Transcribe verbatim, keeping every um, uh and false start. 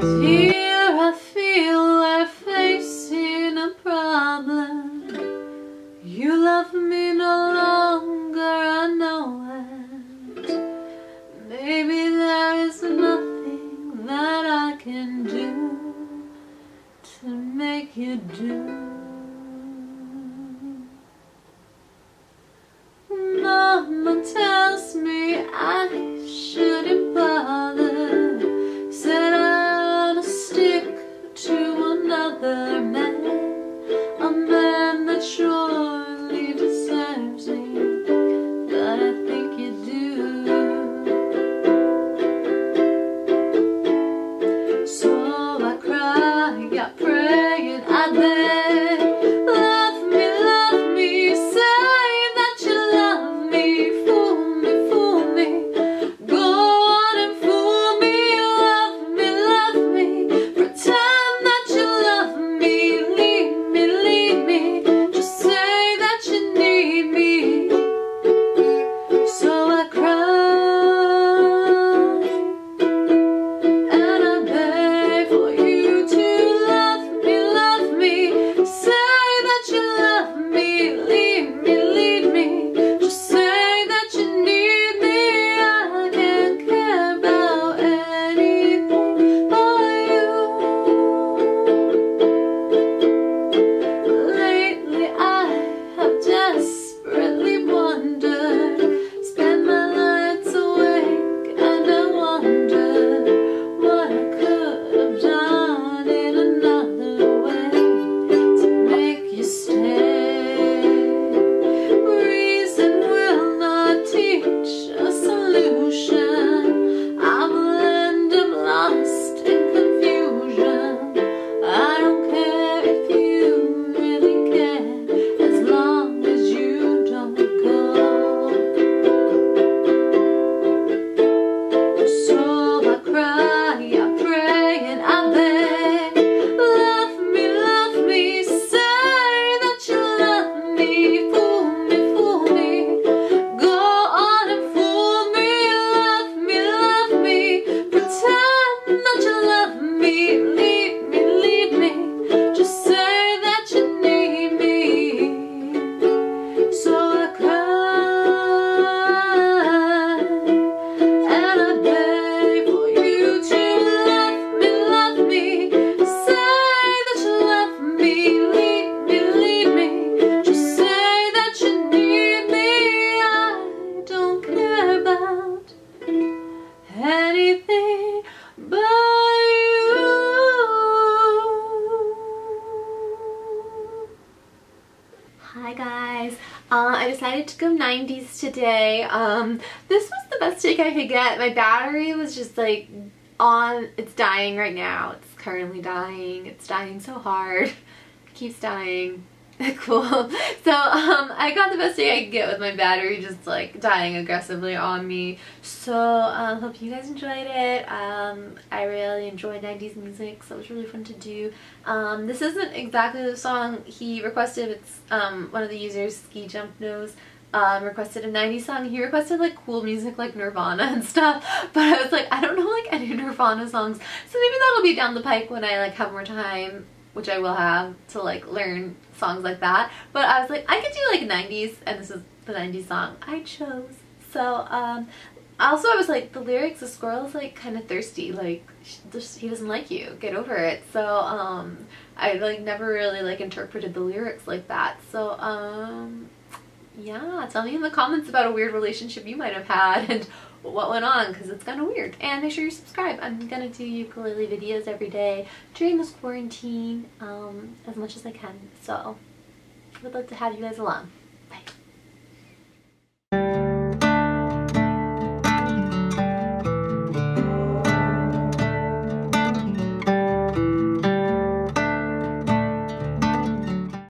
Dear, I feel we're facing a problem. You love me no longer, I know it. Maybe there is nothing that I can do to make you do. Mama tells me I shouldn't bother, said I ought to stick to another man, a man that surely deserves me, but I think you do. So I cry, I pray, and I beg, love me, love me, say that you love me, fool me, fool me, go on and fool me, love me, love me, pretend that you love me, leave me, leave me, just say that you need me. So I cry, and I beg for you to love me, love me, say that you love me, leave me, leave me, just say that you need me. I can't care about anything but you. Lately I have desperately wondered, spent my nights awake, and I wonder what I could have done in another way to make you stay. Reason will not teach a solution. I'm end up lost in confusion. I don't care if you really care, as long as you don't go. So I cry, I pray, and I beg, love me, love me, say that you love me, fool me, fool me, go on and fool me, love me, love me, pretend that you love me, leave me, leave me, just say that you need me. So I cry, and I beg for you to love me, love me, say that you love me, leave me, leave me, just say that you need me. I don't care about anything but you. Hi guys, uh, I decided to go nineties today. Um, this was the best take I could get. My battery was just like on, it's dying right now. It's currently dying. It's dying so hard. It keeps dying. Cool. So um, I got the best take I could get with my battery just like dying aggressively on me. So I um, hope you guys enjoyed it. Um, I really enjoyed nineties music, so it was really fun to do. Um, this isn't exactly the song he requested. It's um, one of the users, Ski Jump Nose, um, requested a nineties song. He requested like cool music like Nirvana and stuff, but I was like, I don't know like any Nirvana songs, so maybe that'll be down the pike when I like have more time, which I will have, to like learn songs like that. But I was like, I could do like nineties, and this is the nineties song I chose. So um also I was like, the lyrics, the squirrel's like kind of thirsty, like just, he doesn't like you, get over it. So um I like never really like interpreted the lyrics like that. So um yeah, tell me in the comments about a weird relationship you might have had and what went on, because it's kind of weird. And make sure you subscribe. I'm gonna do ukulele videos every day during this quarantine, um, as much as I can. So I would love to have you guys along.